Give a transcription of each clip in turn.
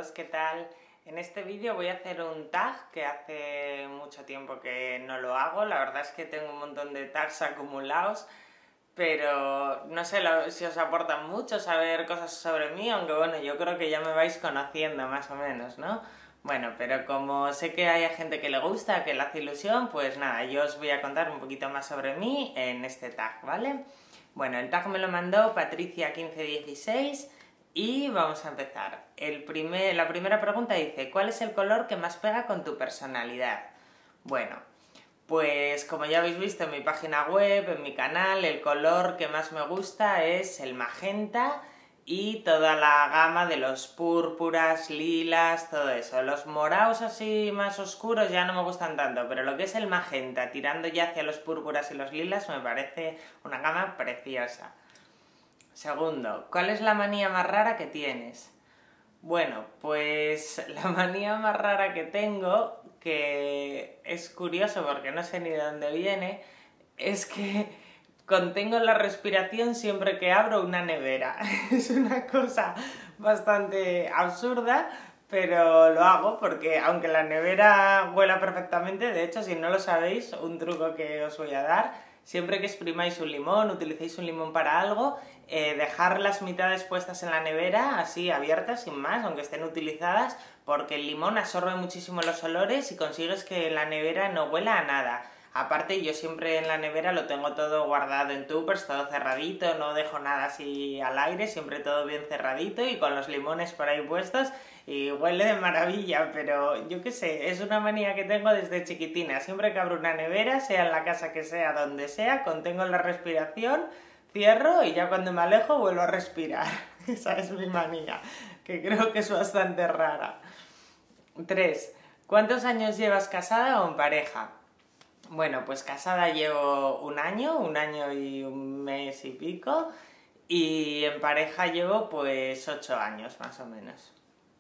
todos, ¿qué tal? En este vídeo voy a hacer un tag que hace mucho tiempo que no lo hago. La verdad es que tengo un montón de tags acumulados, pero no sé si os aporta mucho saber cosas sobre mí, aunque bueno, yo creo que ya me vais conociendo más o menos, ¿no? Bueno, pero como sé que hay gente que le gusta, que le hace ilusión, pues nada, yo os voy a contar un poquito más sobre mí en este tag, ¿vale? Bueno, el tag me lo mandó Patricia1516 y vamos a empezar. La primera pregunta dice, ¿cuál es el color que más pega con tu personalidad? Bueno, pues como ya habéis visto en mi página web, en mi canal, el color que más me gusta es el magenta y toda la gama de los púrpuras, lilas, todo eso. Los morados así más oscuros ya no me gustan tanto, pero lo que es el magenta, tirando ya hacia los púrpuras y los lilas, me parece una gama preciosa. Segundo, ¿cuál es la manía más rara que tienes? Bueno, pues la manía más rara que tengo, que es curioso porque no sé ni de dónde viene, es que contengo la respiración siempre que abro una nevera. Es una cosa bastante absurda, pero lo hago porque aunque la nevera huela perfectamente, de hecho, si no lo sabéis, un truco que os voy a dar, siempre que exprimáis un limón, utilicéis un limón para algo, dejar las mitades puestas en la nevera, así abiertas, sin más, aunque estén utilizadas, porque el limón absorbe muchísimo los olores y consigues que la nevera no huela a nada. Aparte, yo siempre en la nevera lo tengo todo guardado en tuppers, todo cerradito, no dejo nada así al aire, siempre todo bien cerradito y con los limones por ahí puestos y huele de maravilla, pero yo qué sé, es una manía que tengo desde chiquitina. Siempre que abro una nevera, sea en la casa que sea, donde sea, contengo la respiración, cierro y ya cuando me alejo vuelvo a respirar. Esa es mi manía, que creo que es bastante rara. 3. ¿Cuántos años llevas casada o en pareja? Bueno, pues casada llevo un año y un mes y pico, y en pareja llevo pues 8 años más o menos.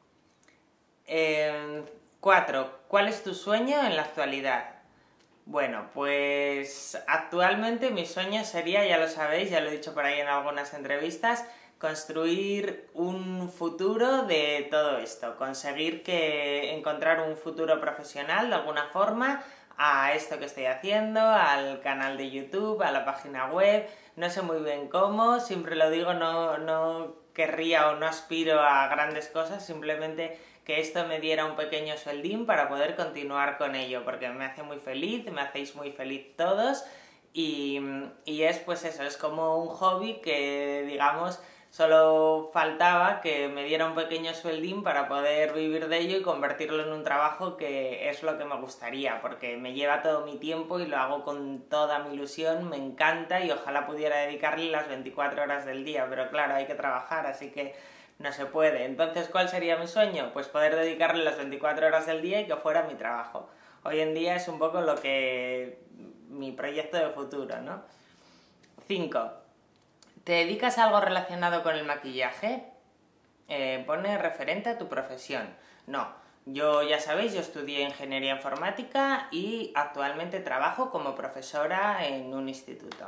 4. ¿Cuál es tu sueño en la actualidad? Bueno, pues actualmente mi sueño sería, ya lo sabéis, ya lo he dicho por ahí en algunas entrevistas, construir un futuro de todo esto, conseguir encontrar un futuro profesional de alguna forma a esto que estoy haciendo, al canal de YouTube, a la página web, no sé muy bien cómo, siempre lo digo, no querría o no aspiro a grandes cosas, simplemente que esto me diera un pequeño sueldín para poder continuar con ello, porque me hace muy feliz, me hacéis muy feliz todos y es pues eso, es como un hobby que digamos solo faltaba que me diera un pequeño sueldín para poder vivir de ello y convertirlo en un trabajo que es lo que me gustaría, porque me lleva todo mi tiempo y lo hago con toda mi ilusión, me encanta y ojalá pudiera dedicarle las 24 horas del día, pero claro, hay que trabajar, así que no se puede. Entonces, ¿cuál sería mi sueño? Pues poder dedicarle las 24 horas del día y que fuera mi trabajo. Hoy en día es un poco mi proyecto de futuro, ¿no? 5. ¿Te dedicas a algo relacionado con el maquillaje? Pone referente a tu profesión. No, yo ya sabéis, yo estudié Ingeniería Informática y actualmente trabajo como profesora en un instituto.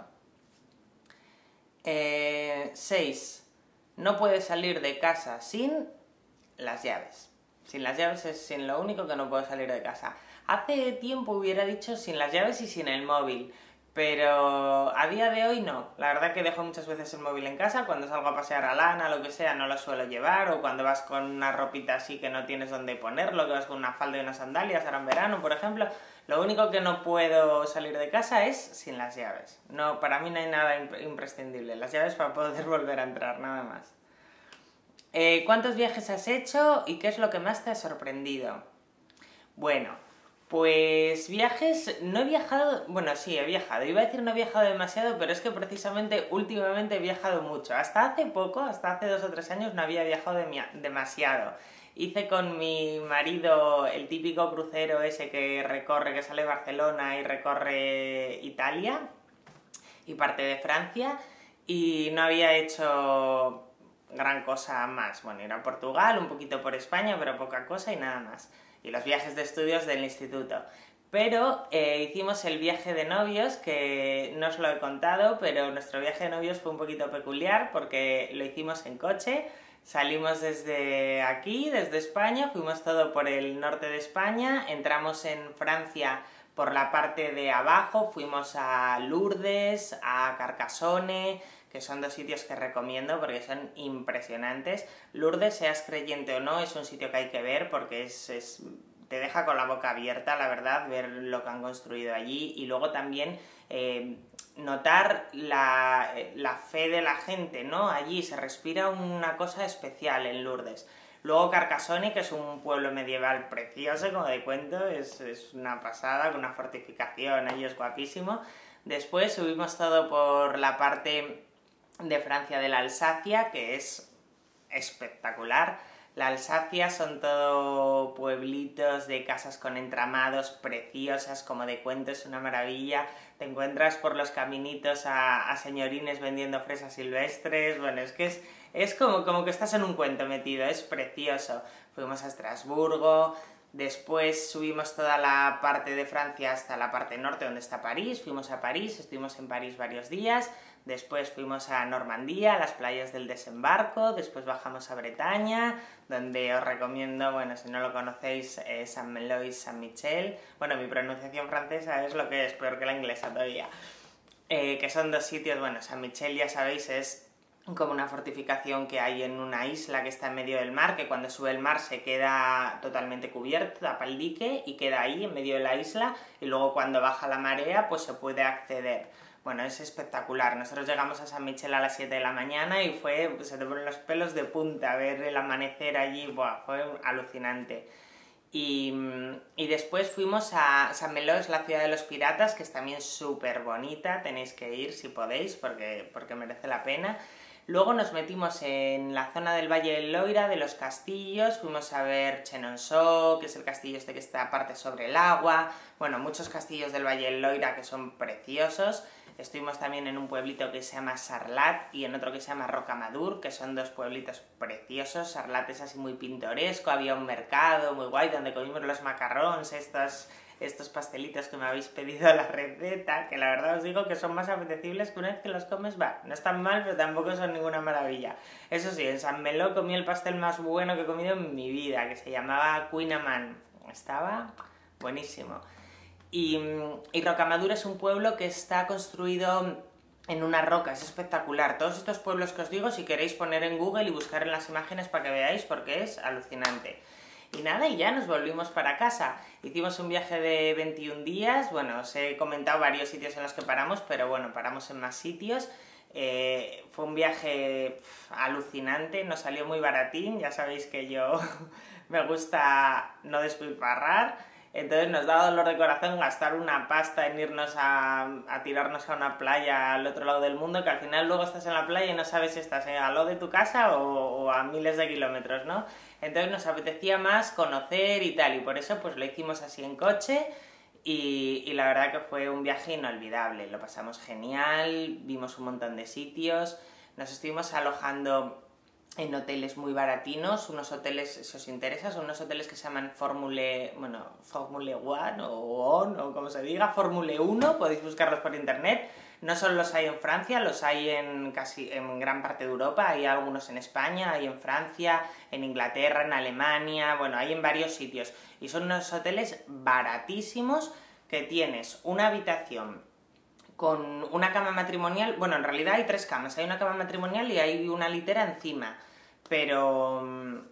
6. No puedes salir de casa sin las llaves. Sin las llaves es sin lo único que no puedo salir de casa. Hace tiempo hubiera dicho sin las llaves y sin el móvil, pero a día de hoy no. La verdad que dejo muchas veces el móvil en casa, cuando salgo a pasear a lana, lo que sea, no lo suelo llevar, o cuando vas con una ropita así que no tienes dónde ponerlo, que vas con una falda y unas sandalias, ahora en verano, por ejemplo. Lo único que no puedo salir de casa es sin las llaves. No, para mí no hay nada imprescindible. Las llaves para poder volver a entrar, nada más. ¿Cuántos viajes has hecho y qué es lo que más te ha sorprendido? Bueno, pues viajes, no he viajado, bueno sí, he viajado, iba a decir no he viajado demasiado, pero es que precisamente últimamente he viajado mucho. Hasta hace poco, hasta hace 2 o 3 años no había viajado demasiado. Hice con mi marido el típico crucero ese que sale de Barcelona y recorre Italia y parte de Francia, y no había hecho gran cosa más. Bueno, ir a Portugal, un poquito por España, pero poca cosa y nada más. Y los viajes de estudios del instituto. Pero hicimos el viaje de novios, que no os lo he contado, pero nuestro viaje de novios fue un poquito peculiar porque lo hicimos en coche. Salimos desde aquí, desde España, fuimos todo por el norte de España, entramos en Francia por la parte de abajo, fuimos a Lourdes, a Carcassonne, que son dos sitios que recomiendo porque son impresionantes. Lourdes, seas creyente o no, es un sitio que hay que ver porque te deja con la boca abierta, la verdad, ver lo que han construido allí, y luego también notar la fe de la gente, ¿no? Allí se respira una cosa especial en Lourdes. Luego Carcassonne, que es un pueblo medieval precioso, como de cuento, es una pasada, con una fortificación, allí es guapísimo. Después subimos todo por la parte de Francia de la Alsacia, que es espectacular. La Alsacia son todo pueblitos de casas con entramados preciosas, como de cuento, es una maravilla. Te encuentras por los caminitos a señorines vendiendo fresas silvestres, bueno, es que es como que estás en un cuento metido, es precioso. Fuimos a Estrasburgo, después subimos toda la parte de Francia hasta la parte norte donde está París, fuimos a París, estuvimos en París varios días. Después fuimos a Normandía, a las playas del Desembarco, después bajamos a Bretaña, donde os recomiendo, bueno, si no lo conocéis, Saint-Malo y Saint-Michel. Bueno, mi pronunciación francesa es lo que es, peor que la inglesa todavía. Que son dos sitios, bueno, Saint-Michel ya sabéis es como una fortificación que hay en una isla que está en medio del mar, que cuando sube el mar se queda totalmente cubierto, tapa el dique y queda ahí en medio de la isla, y luego cuando baja la marea pues se puede acceder. Bueno, es espectacular. Nosotros llegamos a San Michel a las 7 de la mañana y se te ponen los pelos de punta ver el amanecer allí. Buah, fue alucinante. Y después fuimos a Saint-Malo, es la ciudad de los piratas, que es también súper bonita, tenéis que ir si podéis, porque merece la pena. Luego nos metimos en la zona del Valle del Loira, de los castillos, fuimos a ver Chenonceau, que es el castillo este que está aparte sobre el agua, bueno, muchos castillos del Valle del Loira que son preciosos. Estuvimos también en un pueblito que se llama Sarlat y en otro que se llama Rocamadour, que son dos pueblitos preciosos. Sarlat es así muy pintoresco, había un mercado muy guay donde comimos los macarrons, estos pastelitos que me habéis pedido la receta, que la verdad os digo que son más apetecibles que una vez que los comes, no están mal, pero tampoco son ninguna maravilla. Eso sí, en Saint-Malo comí el pastel más bueno que he comido en mi vida, que se llamaba Queen Amman. Estaba buenísimo. Y Rocamadour es un pueblo que está construido en una roca, es espectacular. Todos estos pueblos que os digo, si queréis poner en Google y buscar en las imágenes para que veáis, porque es alucinante. Y nada, y ya nos volvimos para casa. Hicimos un viaje de 21 días, bueno, os he comentado varios sitios en los que paramos, pero bueno, paramos en más sitios. Fue un viaje alucinante, nos salió muy baratín, ya sabéis que yo me gusta no despilfarrar. Entonces nos daba dolor de corazón gastar una pasta en irnos a tirarnos a una playa al otro lado del mundo, que al final luego estás en la playa y no sabes si estás al lado de tu casa o a miles de kilómetros, ¿no? Entonces nos apetecía más conocer y tal, y por eso pues lo hicimos así en coche, y la verdad que fue un viaje inolvidable, lo pasamos genial, vimos un montón de sitios, nos estuvimos alojando en hoteles muy baratinos, unos hoteles, si os interesa, son unos hoteles que se llaman Formule 1 o como se diga, Formule 1, podéis buscarlos por internet. No solo los hay en Francia, los hay en gran parte de Europa, hay algunos en España, hay en Francia, en Inglaterra, en Alemania, bueno, hay en varios sitios. Y son unos hoteles baratísimos que tienes una habitación con una cama matrimonial, bueno, en realidad hay 3 camas, hay una cama matrimonial y hay una litera encima, pero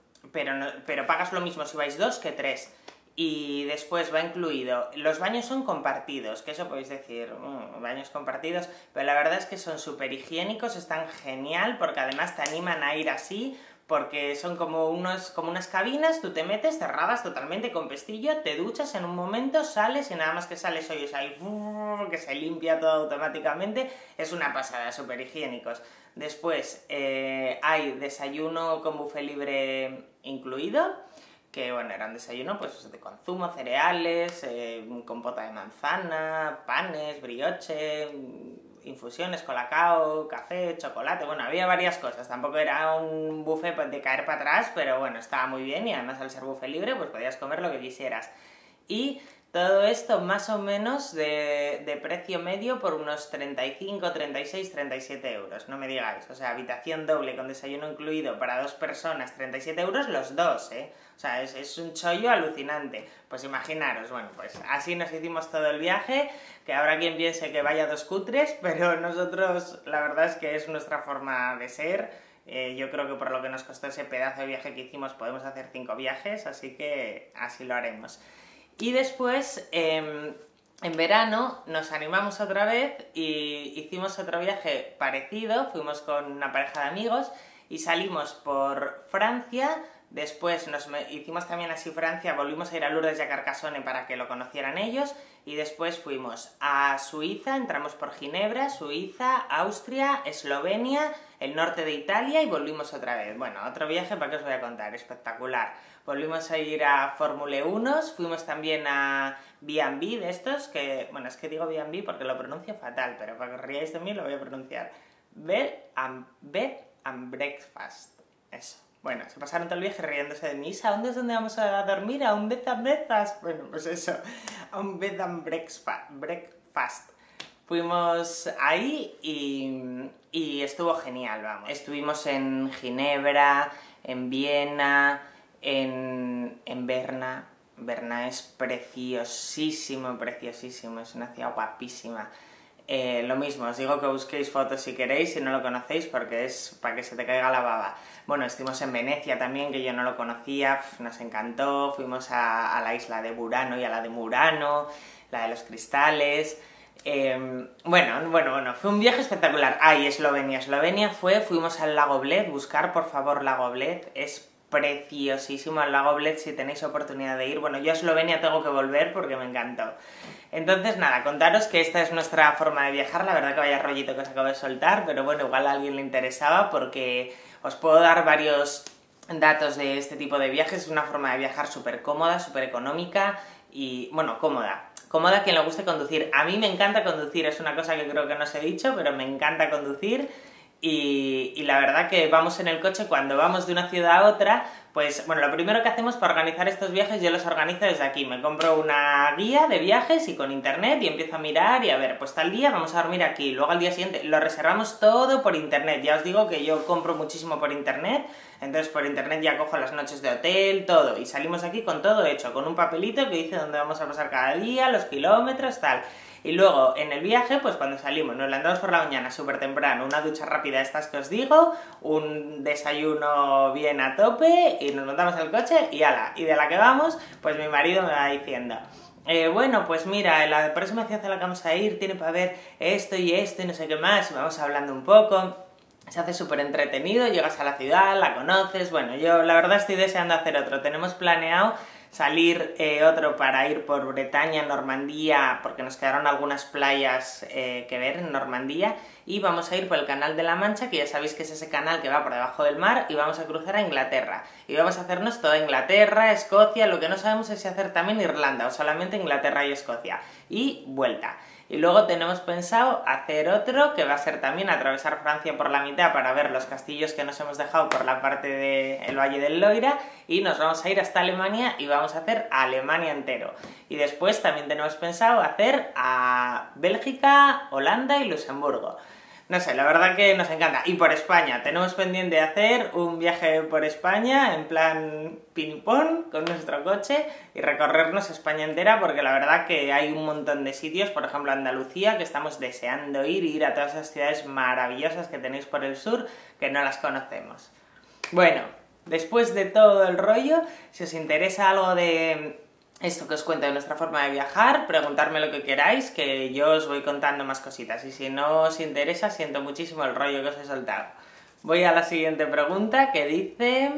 pagas lo mismo si vais 2 que 3. Y después va incluido, los baños son compartidos, que eso podéis decir, baños compartidos, pero la verdad es que son súper higiénicos, están genial, porque además te animan a ir así, porque son como unas cabinas, tú te metes cerradas totalmente con pestillo, te duchas en un momento, sales y nada más que sales oyes ahí que se limpia todo automáticamente, es una pasada, súper higiénicos. Después hay desayuno con buffet libre incluido, que bueno, era un desayuno pues de consumo, cereales, compota de manzana, panes, brioche, infusiones, colacao, café, chocolate, bueno, había varias cosas, tampoco era un buffet de caer para atrás, pero bueno, estaba muy bien y además al ser buffet libre pues podías comer lo que quisieras. Y Todo esto más o menos de precio medio por unos 35, 36, 37 euros, no me digáis. O sea, habitación doble con desayuno incluido para 2 personas, 37 euros los dos, ¿eh? O sea, es un chollo alucinante. Pues imaginaros, bueno, pues así nos hicimos todo el viaje, que habrá quien piense que vaya dos cutres, pero nosotros la verdad es que es nuestra forma de ser. Yo creo que por lo que nos costó ese pedazo de viaje que hicimos podemos hacer 5 viajes, así que así lo haremos. Y después, en verano, nos animamos otra vez y hicimos otro viaje parecido, fuimos con una pareja de amigos y salimos por Francia, después hicimos también así Francia, volvimos a ir a Lourdes y a Carcassonne para que lo conocieran ellos, y después fuimos a Suiza, entramos por Ginebra, Suiza, Austria, Eslovenia, el norte de Italia y volvimos otra vez. Bueno, otro viaje, ¿para qué os voy a contar? Espectacular. Volvimos a ir a Fórmula 1, fuimos también a B&B de estos, que, bueno, es que digo B&B porque lo pronuncio fatal, pero para que os riáis de mí lo voy a pronunciar. Bed and Breakfast. Eso. Bueno, se pasaron todo el viaje riéndose de mí. ¿A dónde es donde vamos a dormir? ¿A un Bed and Breakfast? Bueno, pues eso, a un Bed and Breakfast. Fuimos ahí y estuvo genial, vamos. Estuvimos en Ginebra, en Viena, en Berna. Berna es preciosísimo, preciosísimo, es una ciudad guapísima. Lo mismo, os digo que busquéis fotos si queréis, si no lo conocéis, porque es para que se te caiga la baba. Bueno, estuvimos en Venecia también, que yo no lo conocía, nos encantó, fuimos a la isla de Burano y a la de Murano, la de los cristales. Bueno, fue un viaje espectacular. Y Eslovenia fuimos al lago Bled, buscar por favor lago Bled, es preciosísimo el lago Bled si tenéis oportunidad de ir. Bueno, yo a Eslovenia tengo que volver porque me encantó. Entonces nada, contaros que esta es nuestra forma de viajar, la verdad que vaya rollito que os acabo de soltar, pero bueno, igual a alguien le interesaba porque os puedo dar varios datos de este tipo de viajes. Es una forma de viajar súper cómoda, súper económica y, bueno, cómoda a quien le guste conducir. A mí me encanta conducir, es una cosa que creo que no os he dicho, pero me encanta conducir. Y la verdad que vamos en el coche, cuando vamos de una ciudad a otra, pues bueno, lo primero que hacemos para organizar estos viajes, yo los organizo desde aquí, me compro una guía de viajes y con internet y empiezo a mirar y a ver, pues tal día vamos a dormir aquí, luego al día siguiente lo reservamos todo por internet. Ya os digo que yo compro muchísimo por internet, entonces por internet ya cojo las noches de hotel, todo, y salimos aquí con todo hecho, con un papelito que dice dónde vamos a pasar cada día, los kilómetros, tal. Y luego, en el viaje, pues cuando salimos, nos levantamos por la mañana súper temprano, una ducha rápida estas que os digo, un desayuno bien a tope, y nos montamos al coche y ala. Y de la que vamos, pues mi marido me va diciendo, bueno, pues mira, en la próxima ciudad a la que vamos a ir tiene para ver esto y no sé qué más, y vamos hablando un poco. Se hace súper entretenido, llegas a la ciudad, la conoces. Bueno, yo la verdad estoy deseando hacer otro. Tenemos planeado salir otro para ir por Bretaña, Normandía, porque nos quedaron algunas playas que ver en Normandía, y vamos a ir por el Canal de la Mancha, que ya sabéis que es ese canal que va por debajo del mar, y vamos a cruzar a Inglaterra. Y vamos a hacernos toda Inglaterra, Escocia, lo que no sabemos es si hacer también Irlanda, o solamente Inglaterra y Escocia. Y vuelta. Y luego tenemos pensado hacer otro, que va a ser también atravesar Francia por la mitad para ver los castillos que nos hemos dejado por la parte del Valle del Loira, y nos vamos a ir hasta Alemania y vamos a hacer a Alemania entero. Y después también tenemos pensado hacer a Bélgica, Holanda y Luxemburgo. No sé, la verdad que nos encanta. Y por España, tenemos pendiente hacer un viaje por España, en plan ping-pong, con nuestro coche, y recorrernos España entera, porque la verdad que hay un montón de sitios, por ejemplo Andalucía, que estamos deseando ir a todas esas ciudades maravillosas que tenéis por el sur, que no las conocemos. Bueno, después de todo el rollo, si os interesa algo de esto que os cuento de nuestra forma de viajar, preguntarme lo que queráis, que yo os voy contando más cositas. Y si no os interesa, siento muchísimo el rollo que os he soltado. Voy a la siguiente pregunta, que dice...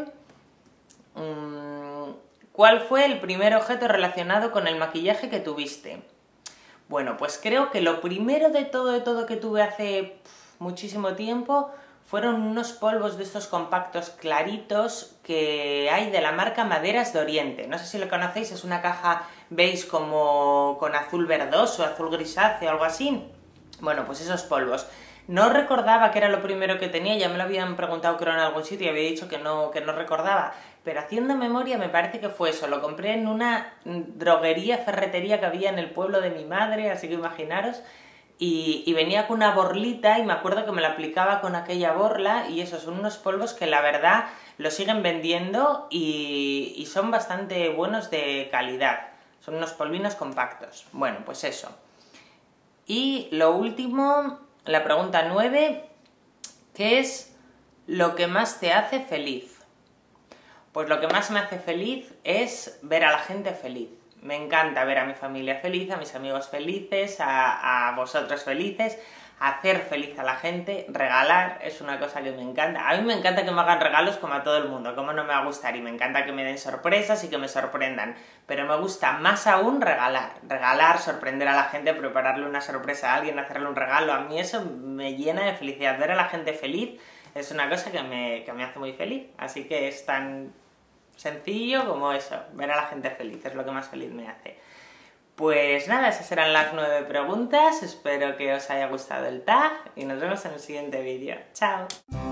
¿cuál fue el primer objeto relacionado con el maquillaje que tuviste? Bueno, pues creo que lo primero de todo que tuve hace muchísimo tiempo fueron unos polvos de estos compactos claritos que hay de la marca Maderas de Oriente. No sé si lo conocéis, es una caja, veis, como con azul verdoso, azul grisáceo, algo así. Bueno, pues esos polvos. No recordaba que era lo primero que tenía, ya me lo habían preguntado creo en algún sitio y había dicho que no recordaba, pero haciendo memoria me parece que fue eso, lo compré en una droguería, ferretería que había en el pueblo de mi madre, así que imaginaros, y venía con una borlita y me acuerdo que me la aplicaba con aquella borla y esos son unos polvos que la verdad lo siguen vendiendo y son bastante buenos de calidad, son unos polvinos compactos. Bueno, pues eso. Y lo último, la pregunta 9, ¿qué es lo que más te hace feliz? Pues lo que más me hace feliz es ver a la gente feliz. Me encanta ver a mi familia feliz, a mis amigos felices, a vosotros felices, hacer feliz a la gente, regalar, es una cosa que me encanta. A mí me encanta que me hagan regalos como a todo el mundo, como no me va a gustar, y me encanta que me den sorpresas y que me sorprendan, pero me gusta más aún regalar, sorprender a la gente, prepararle una sorpresa a alguien, hacerle un regalo. A mí eso me llena de felicidad, ver a la gente feliz es una cosa que me hace muy feliz, así que es tan sencillo como eso, ver a la gente feliz, es lo que más feliz me hace. Pues nada, esas eran las 9 preguntas, espero que os haya gustado el tag y nos vemos en el siguiente vídeo. ¡Chao!